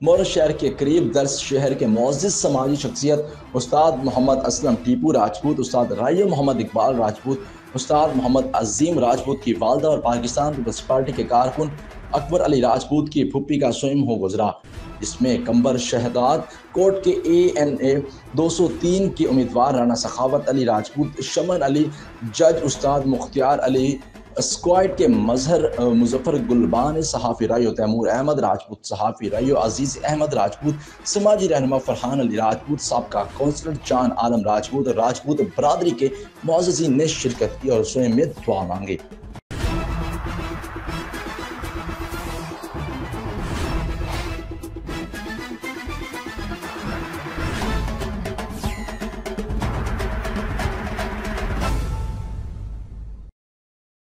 Morris शहर के करीब दर्स शहर के मोअज़्ज़िज़ समाजी शख्सियत उस्ताद मोहम्मद असलम टीपू राजपूत, उस्ताद रायो मोहम्मद इकबाल राजपूत, उस्ताद मोहम्मद अजीम राजपूत की वालदा और पाकिस्तान पीपल्स पार्टी के कारकुन अकबर अली राजपूत की फुप्पी का स्वयं हो गुजरा, जिसमें कंबर शहदाद कोर्ट के ANA 203 के उम्मीदवार राना सखावत अली राजपूत, शमन अली जज, उस्ताद मुख्तियार अली स्क्वाड के मजहर मुजफ्फर गुलबान, सहाफ़ी रायो तैमूर अहमद राजपूत, सहाफ़ी रायो अजीज़ अहमद राजपूत, समाजी रहनुमा फरहान अली राजपूत, साबका कौंसलर जान आलम राजपूत, राजपूत बरादरी के मुअज़्ज़िज़ीन ने शिरकत की और स्वयं में दुआ मांगी।